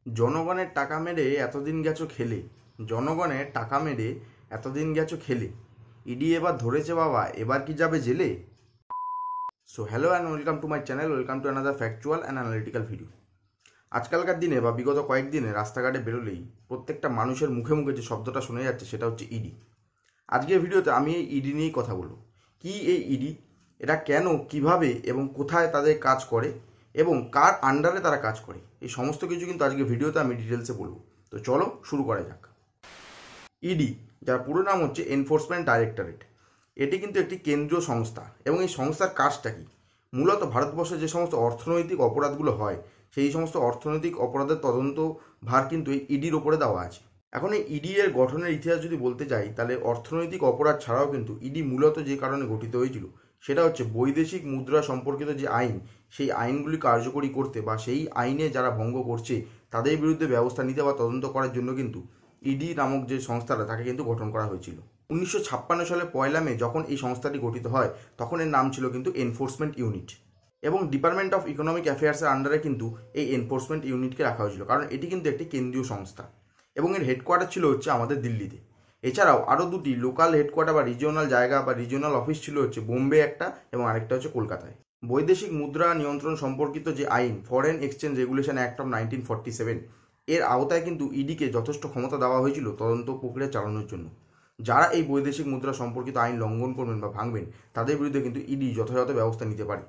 জনগণের টাকা মেরে এতদিন গেছো খেলে, জনগণের টাকা মেরে এতদিন গেছো খেলে, ইডি এবার ধরেছে বাবা, এবার কি যাবে জেলে? So hello and welcome to my channel, welcome to another factual and analytical video. আজকালকার দিনে বা বিগত কয়েকদিনে রাস্তাঘাটে বেরোলেই প্রত্যেকটা মানুষের মুখে মুখে যে শব্দটা শোনা যাচ্ছে সেটা হচ্ছে ইডি। আজকের ভিডিওতে আমি এই ইডি নিয়েই কথা বলবো। কি এই ইডি, এটা কেন, কিভাবে এবং কোথায় তাদের কাজ করে এবং কার আন্ডারে তারা কাজ করে, এই সমস্ত কিছু কিন্তু আজকের ভিডিওতে আমি ডিটেলসে বলবো। তো চলো শুরু করা যাক। ইডি, যার পুরো নাম হচ্ছে এনফোর্সমেন্ট ডাইরেক্টরেট, এটি কিন্তু একটি কেন্দ্রীয় সংস্থা এবং এই সংস্থার কাজটা কি? মূলত ভারতবর্ষে যে সমস্ত অর্থনৈতিক অপরাধগুলো হয় সেই সমস্ত অর্থনৈতিক অপরাধের তদন্ত ভার কিন্তু এই ইডির ওপরে দেওয়া আছে। এখন এই ইডি এর গঠনের ইতিহাস যদি বলতে যাই, তাহলে অর্থনৈতিক অপরাধ ছাড়াও কিন্তু ইডি মূলত যে কারণে গঠিত হয়েছিল সেটা হচ্ছে বৈদেশিক মুদ্রা সম্পর্কিত যে আইন, সেই আইনগুলি কার্যকরী করতে বা সেই আইনে যারা ভঙ্গ করছে তাদের বিরুদ্ধে ব্যবস্থা নিতে বা তদন্ত করার জন্য কিন্তু ইডি নামক যে সংস্থাটা তাকে কিন্তু গঠন করা হয়েছিল। 1956 সালে 1 মে যখন এই সংস্থাটি গঠিত হয় তখন এর নাম ছিল কিন্তু এনফোর্সমেন্ট ইউনিট, এবং ডিপার্টমেন্ট অফ ইকোনমিক অ্যাফেয়ার্সের আন্ডারে কিন্তু এই এনফোর্সমেন্ট ইউনিটকে রাখা হয়েছিল, কারণ এটি কিন্তু একটি কেন্দ্রীয় সংস্থা এবং এর হেডকোয়ার্টার ছিল হচ্ছে আমাদের দিল্লিতে। এছাড়াও আরও দুটি লোকাল হেডকোয়ার্টার বা রিজিওনাল জায়গা বা রিজিওনাল অফিস ছিল হচ্ছে বোম্বে একটা এবং আরেকটা হচ্ছে কলকাতায়। বৈদেশিক মুদ্রা নিয়ন্ত্রণ সম্পর্কিত যে আইন, foreign exchange regulation act of 1947, এর আওতায় কিন্তু ইডিকে যথেষ্ট ক্ষমতা দেওয়া হয়েছিল তদন্ত প্রক্রিয়া চালানোর জন্য। যারা এই বৈদেশিক মুদ্রা সম্পর্কিত আইন লঙ্ঘন করবেন বা ভাঙবেন তাদের বিরুদ্ধে কিন্তু ইডি যথাযথ ব্যবস্থা নিতে পারে।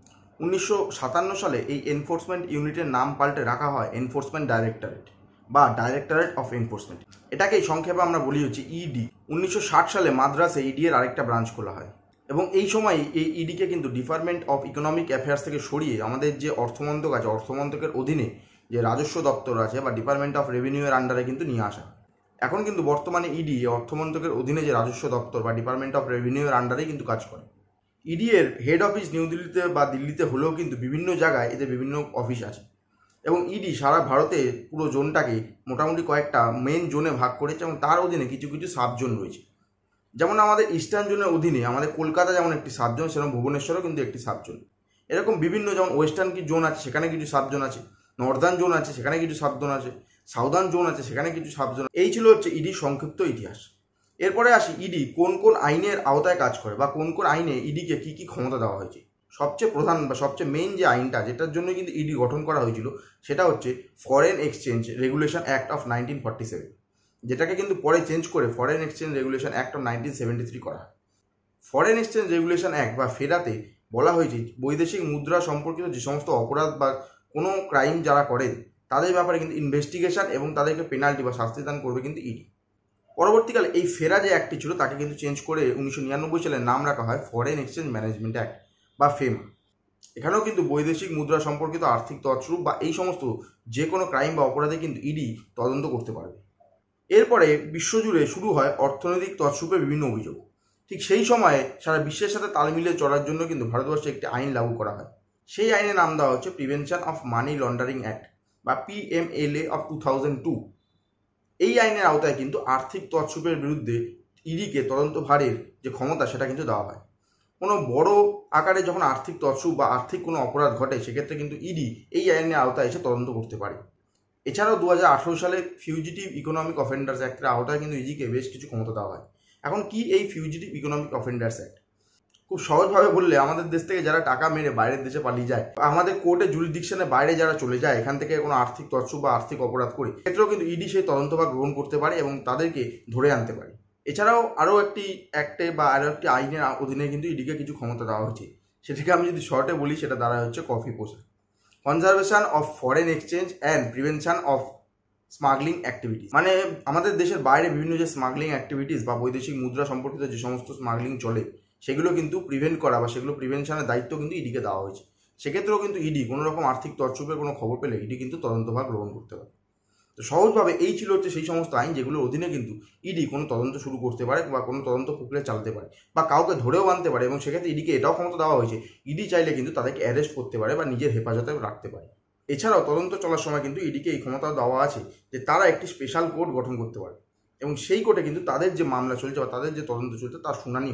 1957 সালে এই এনফোর্সমেন্ট ইউনিটের নাম পাল্টে রাখা হয় এনফোর্সমেন্ট ডাইরেক্টরেট বা ডাইরেক্টরেট অফ এনফোর্সমেন্ট। এটাকেই সংক্ষেপে আমরা বলি হচ্ছে ইডি। 1960 সালে মাদ্রাসে ইডি এর আরেকটা ব্রাঞ্চ খোলা হয় এবং এই সময় এই ইডিকে কিন্তু ডিপার্টমেন্ট অফ ইকোনমিক অ্যাফেয়ার্স থেকে সরিয়ে আমাদের যে অর্থমন্ত্রক আছে, অর্থমন্ত্রকের অধীনে যে রাজস্ব দপ্তর আছে বা ডিপার্টমেন্ট অফ রেভিনিউ এর আন্ডারে কিন্তু নিয়ে আসা। এখন কিন্তু বর্তমানে ইডি অর্থমন্ত্রকের অধীনে যে রাজস্ব দপ্তর বা ডিপার্টমেন্ট অফ রেভিনিউ এর আন্ডারেই কিন্তু কাজ করে। ইডি এর হেড অফিস নিউ দিল্লিতে বা দিল্লিতে হলেও কিন্তু বিভিন্ন জায়গায় এদের বিভিন্ন অফিস আছে এবং ইডি সারা ভারতে পুরো জোনটাকে মোটামুটি কয়েকটা মেন জোনে ভাগ করেছে এবং তার অধীনে কিছু কিছু সাব জোন রয়েছে। যেমন আমাদের ইস্টার্ন জোনের অধীনে আমাদের কলকাতা যেমন একটি সাব জোন, সেরকম ভুবনেশ্বরও কিন্তু একটি সাব জোন। এরকম বিভিন্ন, যেমন ওয়েস্টার্ন কি জোন আছে সেখানে কিছু সাব জোন আছে, নর্দার্ন জোন আছে সেখানে কিছু সাব জোন আছে, সাউদার্ন জোন আছে সেখানে কিছু সাব জোন। এই ছিল হচ্ছে ইডির সংক্ষিপ্ত ইতিহাস। এরপরে আসি ইডি কোন কোন আইনের আওতায় কাজ করে বা কোন কোন আইনে ইডিকে কি কি ক্ষমতা দেওয়া হয়েছে। সবচেয়ে প্রধান বা সবচেয়ে মেইন যে আইনটা যেটার জন্য কিন্তু ইডি গঠন করা হয়েছিল সেটা হচ্ছে foreign exchange regulation act of 1947, যেটাকে কিন্তু পরে চেঞ্জ করে foreign exchange regulation act of 1973 করা হয়। ফরেন এক্সচেঞ্জ রেগুলেশন অ্যাক্ট বা ফেরাতে বলা হয়েছে বৈদেশিক মুদ্রা সম্পর্কিত যে সমস্ত অপরাধ বা কোনো ক্রাইম যারা করেন তাদের ব্যাপারে কিন্তু ইনভেস্টিগেশন এবং তাদেরকে পেনাল্টি বা শাস্তিদান করবে কিন্তু ইডি। পরবর্তীকালে এই ফেরা যে অ্যাক্টটি ছিল তাকে কিন্তু চেঞ্জ করে 1999 সালে নাম রাখা হয় ফরেন এক্সচেঞ্জ ম্যানেজমেন্ট অ্যাক্ট বা ফেমা। এখানেও কিন্তু বৈদেশিক মুদ্রা সম্পর্কিত আর্থিক তছরূপ বা এই সমস্ত যে কোনো ক্রাইম বা অপরাধে কিন্তু ইডি তদন্ত করতে পারবে। এরপরে বিশ্বজুড়ে শুরু হয় অর্থনৈতিক তছরূপের বিভিন্ন অভিযোগ। ঠিক সেই সময়ে সারা বিশ্বের সাথে তাল মিলিয়ে চলার জন্য কিন্তু ভারতবর্ষে একটি আইন লাগু করা হয়। সেই আইনের নাম দেওয়া হচ্ছে prevention of money laundering act বা PMLA অফ 2002। এই আইনের আওতায় কিন্তু আর্থিক তছরূপের বিরুদ্ধে ইডিকে তদন্ত ভারের যে ক্ষমতা সেটা কিন্তু দেওয়া হয়। কোনো বড় আকারে যখন আর্থিক তছরূপ বা আর্থিক কোনো অপরাধ ঘটে সেক্ষেত্রে কিন্তু ইডি এই আইনের আওতায় এসে তদন্ত করতে পারে। এছাড়াও 2018 সালে ফিউজিটিভ ইকোনমিক অফেন্ডার্স অ্যাক্টের আওতায় কিন্তু ইডিকে বেশ কিছু ক্ষমতা দেওয়া হয়। এখন কি এই ফিউজিটিভ ইকোনমিক অফেন্ডার্স অ্যাক্ট? খুব সহজভাবে বললে আমাদের দেশ থেকে যারা টাকা মেরে বাইরের দেশে পালিয়ে যায়, আমাদের কোর্টের জুরিসডিকশনের বাইরে যারা চলে যায় এখান থেকে কোনো আর্থিক তছরূপ বা আর্থিক অপরাধ করে, ক্ষেত্রেও কিন্তু ইডি সেই তদন্তভার গ্রহণ করতে পারে এবং তাদেরকে ধরে আনতে পারে। এছাড়াও আরও একটি অ্যাক্টে বা আরও একটি আইনের অধীনে কিন্তু ইডিকে কিছু ক্ষমতা দেওয়া হয়েছে, সেটাকে আমি যদি শর্টে বলি সেটা দ্বারা হচ্ছে COFEPOSA, conservation of foreign exchange and prevention of smuggling activities. মানে আমাদের দেশের বাইরে বিভিন্ন যে স্মাগলিং অ্যাক্টিভিটিস বা বৈদেশিক মুদ্রা সম্পর্কিত যে সমস্ত স্মাগলিং চলে সেগুলো কিন্তু প্রিভেন্ট করা বা সেগুলো প্রিভেনশনের দায়িত্ব কিন্তু ইডিকে দেওয়া হয়েছে। সেক্ষেত্রেও কিন্তু ইডি কোনো রকম আর্থিক তছরূপের কোনো খবর পেলে ইডি কিন্তু তদন্তভার গ্রহণ করতে পারে। তো সহজভাবে এই ছিল হচ্ছে সেই সমস্ত আইন যেগুলোর অধীনে কিন্তু ইডি কোনো তদন্ত শুরু করতে পারে বা কোনো তদন্ত প্রক্রিয়া চালাতে পারে বা কাউকে ধরেও আনতে পারে, এবং সেক্ষেত্রে ইডিকে এটাও ক্ষমতা দেওয়া হয়েছে ইডি চাইলে কিন্তু তাদেরকে অ্যারেস্ট করতে পারে বা নিজের হেফাজতে রাখতে পারে। এছাড়াও তদন্ত চলার সময় কিন্তু ইডিকে এই ক্ষমতা দেওয়া আছে যে তারা একটি স্পেশাল কোর্ট গঠন করতে পারে এবং সেই কোর্টে কিন্তু তাদের যে মামলা চলছে বা তাদের যে তদন্ত চলছে তার শুনানি হবে।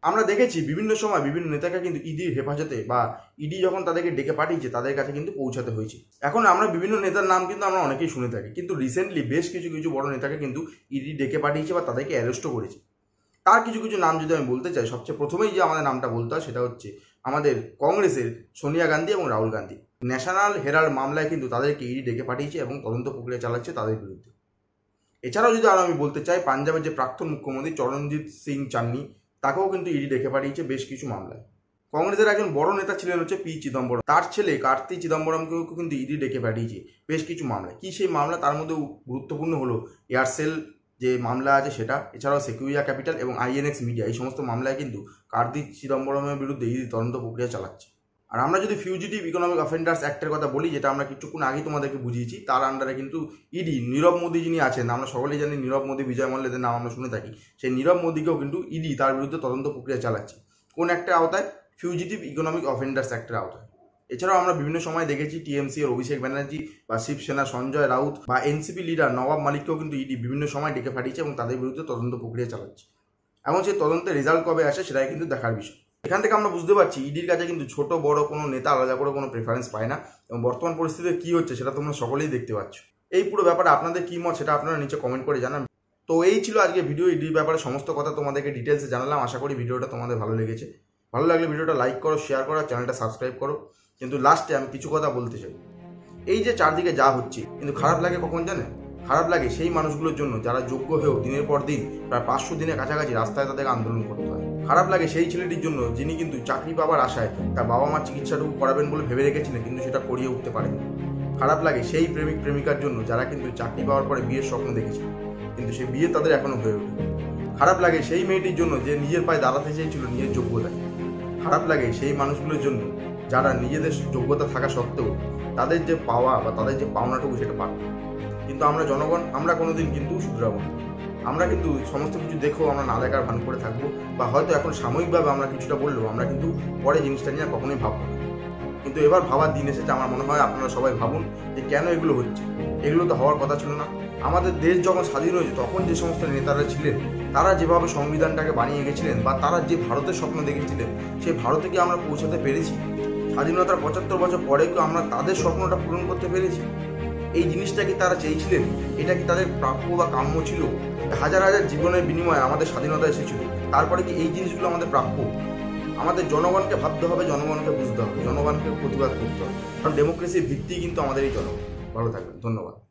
আমরা দেখেছি বিভিন্ন সময় বিভিন্ন নেতাকে কিন্তু ইডির হেফাজতে বা ইডি যখন তাদেরকে ডেকে পাঠিয়েছে তাদের কাছে কিন্তু পৌঁছাতে হয়েছে। এখন আমরা বিভিন্ন নেতার নাম কিন্তু আমরা অনেকেই শুনে থাকি, কিন্তু রিসেন্টলি বেশ কিছু কিছু বড় নেতাকে কিন্তু ইডি ডেকে পাঠিয়েছে বা তাদেরকে অ্যারেস্টও করেছে। তার কিছু কিছু নাম যদি আমি বলতে চাই, সবচেয়ে প্রথমেই যে আমাদের নামটা বলতে হয় সেটা হচ্ছে আমাদের কংগ্রেসের সোনিয়া গান্ধী এবং রাহুল গান্ধী। ন্যাশনাল হেরাল্ড মামলায় কিন্তু তাদেরকে ইডি ডেকে পাঠিয়েছে এবং তদন্ত প্রক্রিয়া চালাচ্ছে তাদের বিরুদ্ধে। এছাড়াও যদি আরও আমি বলতে চাই, পাঞ্জাবের যে প্রাক্তন মুখ্যমন্ত্রী চরণজিৎ সিং চান্নি, তাকেও কিন্তু ইডি ডেকে পাঠিয়েছে বেশ কিছু মামলায়। কংগ্রেসের একজন বড় নেতা ছিলেন হচ্ছে পি চিদম্বরম, তার ছেলে কার্তি চিদম্বরমকেও কিন্তু ইডি ডেকে পাঠিয়েছে বেশ কিছু মামলায়। কি সেই মামলা? তার মধ্যে গুরুত্বপূর্ণ হলো এয়ারসেল যে মামলা আছে সেটা, এছাড়াও সেকুইয়া ক্যাপিটাল এবং আইএনএক্স মিডিয়া, এই সমস্ত মামলায় কিন্তু কার্তি চিদম্বরমের বিরুদ্ধে ইডি তদন্ত প্রক্রিয়া চালাচ্ছে। আর আমরা যদি ফিউজিটিভ ইকোনমিক অফেন্ডার্স অ্যাক্টের কথা বলি, যেটা আমরা কিছুক্ষণ আগেই তোমাদেরকে বুঝিয়েছি, তার আন্ডারে কিন্তু ইডি নীরব মোদী যিনি আছেন, আমরা সকলেই জানি নীরব মোদী, বিজয় মাল্যের নাম আমরা শুনে থাকি, সেই নীরব মোদীকেও কিন্তু ইডি তার বিরুদ্ধে তদন্ত প্রক্রিয়া চালাচ্ছে। কোন একটা আওতায়? ফিউজিটিভ ইকোনমিক অফেন্ডার্স অ্যাক্টের আওতায়। এছাড়াও আমরা বিভিন্ন সময় দেখেছি টিএমসি এর অভিষেক ব্যানার্জি বা শিবসেনা সঞ্জয় রাউত বা এনসিপি লিডার নবাব মালিককেও কিন্তু ইডি বিভিন্ন সময় ডেকে পাঠিয়েছে এবং তাদের বিরুদ্ধে তদন্ত প্রক্রিয়া চালাচ্ছে। এবং সেই তদন্তের রেজাল্ট কবে আসে সেটাই কিন্তু দেখার বিষয়। এখান থেকে আমরা বুঝতে পারছি ইডির কাছে কিন্তু ছোট বড় কোনো নেতা আলাদা করে কোনো প্রেফারেন্স পায় না, এবং বর্তমান পরিস্থিতিতে কি হচ্ছে সেটা তোমরা সকলেই দেখতে পাচ্ছ। এই পুরো ব্যাপারে আপনাদের কি মত সেটা আপনারা নিচে কমেন্ট করে জানান। তো এই ছিল আজকে ভিডিও, ইডির ব্যাপারে সমস্ত কথা তোমাদেরকে ডিটেলসে জানালাম। আশা করি ভিডিওটা তোমাদের ভালো লেগেছে। ভালো লাগলে ভিডিওটা লাইক করো, শেয়ার করো, চ্যানেলটা সাবস্ক্রাইব করো। কিন্তু লাস্টে আমি কিছু কথা বলতে চাই। এই যে চারদিকে যা হচ্ছে, কিন্তু খারাপ লাগে কখন জানেন? খারাপ লাগে সেই মানুষগুলোর জন্য যারা যোগ্য হয়েও দিনের পর দিন প্রায় 500 দিনের কাছাকাছি রাস্তায় তাদেরকে আন্দোলন করতে হয়। খারাপ লাগে সেই ছেলেটির জন্য যিনি কিন্তু চাকরি পাওয়ার আশায় তার বাবা মার চিকিৎসাটুকু করাবেন বলে ভেবে রেখেছিলেন, কিন্তু সেটা করিয়ে উঠতে পারেন। খারাপ লাগে সেই প্রেমিক প্রেমিকার জন্য যারা কিন্তু চাকরি পাওয়ার পরে বিয়ের স্বপ্ন দেখেছিল, কিন্তু সেই বিয়ে তাদের এখনো হয়ে ওঠে। খারাপ লাগে সেই মেয়েটির জন্য যে নিজের পায়ে দাঁড়াতে চেয়েছিল নিজের যোগ্যতায়। খারাপ লাগে সেই মানুষগুলোর জন্য যারা নিজেদের যোগ্যতা থাকা সত্ত্বেও তাদের যে পাওয়া বা তাদের যে পাওনাটুকু সেটা পান। কিন্তু আমরা জনগণ, আমরা কোনোদিন কিন্তু শুধরাবো না। আমরা কিন্তু সমস্ত কিছু দেখেও আমরা না দেখার ভান করে থাকবো, বা হয়তো এখন সাময়িকভাবে আমরা কিছুটা বললেও আমরা কিন্তু পরে জিনিসটা নিয়ে কখনোই ভাববো না। কিন্তু এবার ভাবার দিন এসেছে। আমার মনে হয় আপনারা সবাই ভাবুন যে কেন এগুলো হচ্ছে। এগুলো তো হওয়ার কথা ছিল না। আমাদের দেশ যখন স্বাধীন হয়েছে তখন যে সমস্ত নেতারা ছিলেন তারা যেভাবে সংবিধানটাকে বানিয়ে গেছিলেন বা তারা যে ভারতের স্বপ্ন দেখেছিলেন, সেই ভারতে কি আমরা পৌঁছাতে পেরেছি? স্বাধীনতার 75 বছর পরে কি আমরা তাদের স্বপ্নটা পূরণ করতে পেরেছি? এই জিনিসটা কি তারা চেয়েছিলেন? এটা কি তাদের প্রাপ্য বা কাম্য ছিল? হাজার হাজার জীবনের বিনিময়ে আমাদের স্বাধীনতা এসেছিল, তারপরে কি এই জিনিসগুলো আমাদের প্রাপ্য? আমাদের জনগণকে ভাবতে হবে, জনগণকে বুঝতে হবে, জনগণকে প্রতিবাদ করতে হবে, কারণ ডেমোক্রেসির ভিত্তি কিন্তু আমাদের এই জনগণ। ভালো থাকবেন, ধন্যবাদ।